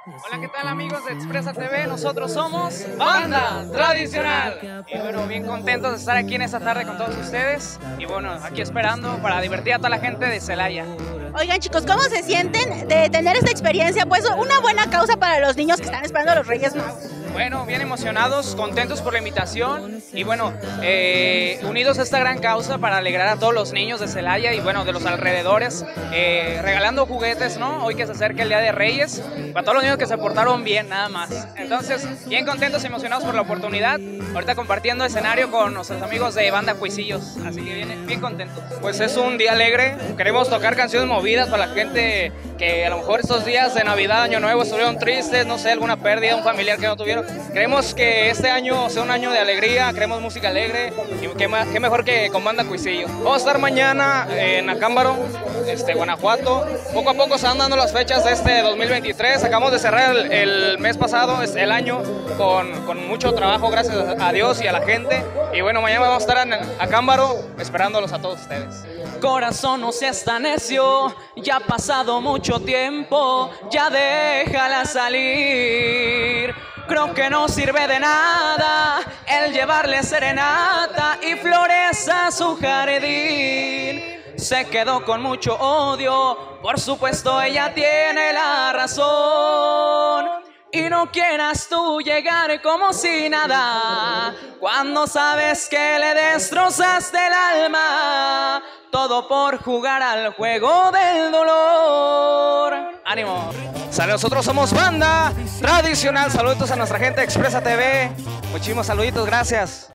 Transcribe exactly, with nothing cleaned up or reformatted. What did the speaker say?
Hola, ¿qué tal amigos de Expresa T V? Nosotros somos Banda Tradicional. Y bueno, bien contentos de estar aquí en esta tarde con todos ustedes. Y bueno, aquí esperando para divertir a toda la gente de Celaya. Oigan chicos, ¿cómo se sienten de tener esta experiencia? Pues una buena causa para los niños que están esperando a los Reyes Magos. Bueno, bien emocionados, contentos por la invitación y bueno, eh, unidos a esta gran causa para alegrar a todos los niños de Celaya y bueno, de los alrededores, eh, regalando juguetes, ¿no? Hoy que se acerca el Día de Reyes, para todos los niños que se portaron bien, nada más. Entonces, bien contentos y emocionados por la oportunidad, ahorita compartiendo escenario con nuestros amigos de Banda Cuisillos, así que bien, bien contentos. Pues es un día alegre, queremos tocar canciones movidas para la gente que a lo mejor estos días de Navidad, Año Nuevo estuvieron tristes, no sé, alguna pérdida, un familiar que no tuvieron. Queremos que este año sea un año de alegría, queremos música alegre y qué, qué mejor que con Banda Cuisillo. Vamos a estar mañana en Acámbaro, este, Guanajuato. Poco a poco se van dando las fechas de este dos mil veintitrés. Acabamos de cerrar el, el mes pasado, el año, con, con mucho trabajo, gracias a Dios y a la gente. Y bueno, mañana vamos a estar en Acámbaro esperándolos a todos ustedes. Corazón, no seas tan necio, ya ha pasado mucho tiempo, ya déjala salir. Creo que no sirve de nada el llevarle serenata y flores a su jardín. Se quedó con mucho odio, por supuesto ella tiene la razón. Y no quieras tú llegar como si nada, cuando sabes que le destrozaste el alma, todo por jugar al juego del dolor. ¡Ánimo! Nosotros somos Banda Tradicional. Saludos a nuestra gente de Expresa T V. Muchísimos saluditos, gracias.